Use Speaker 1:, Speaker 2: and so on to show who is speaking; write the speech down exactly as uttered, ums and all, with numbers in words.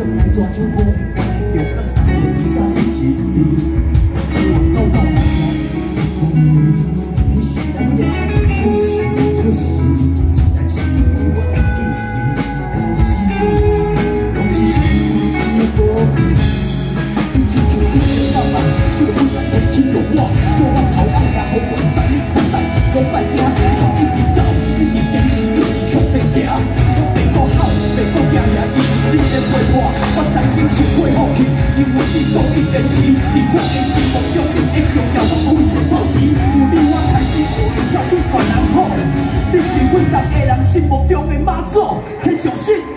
Speaker 1: 转来抓住固定观念，用咱三个比赛一年，希望到到大家的中意，你是咱家出事出事，但是我一直开始，拢是想要过去，你亲像一个爸爸，叫阮来提醒着我，叫我头爱也好过使，看代志拢歹行，我一直走，一直坚持，一直向前行。 白骨爷爷伊你的陪我，我知经是会放弃，因为你所以坚持，伫我的心目中你会重要，我开始做钱，有你我开始学会跳对别人好，你是阮逐个人心目中的妈祖，天上神。